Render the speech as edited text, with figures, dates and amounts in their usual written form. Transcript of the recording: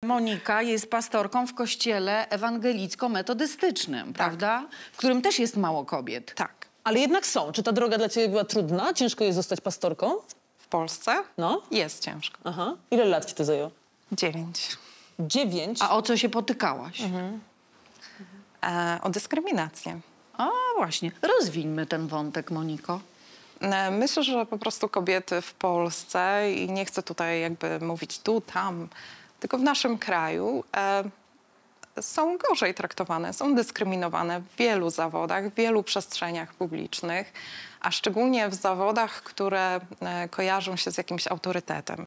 Monika jest pastorką w kościele ewangelicko-metodystycznym, prawda? W którym też jest mało kobiet. Tak. Ale jednak są. Czy ta droga dla ciebie była trudna? Ciężko jest zostać pastorką? W Polsce No. jest ciężko. Aha. Ile lat ci to zajęło? 9. 9? A o co się potykałaś? O dyskryminację. A właśnie, rozwińmy ten wątek, Moniko. Myślę, że po prostu kobiety w Polsce, i nie chcę tutaj jakby mówić tu, tam, tylko w naszym kraju są gorzej traktowane, są dyskryminowane w wielu zawodach, w wielu przestrzeniach publicznych, a szczególnie w zawodach, które kojarzą się z jakimś autorytetem.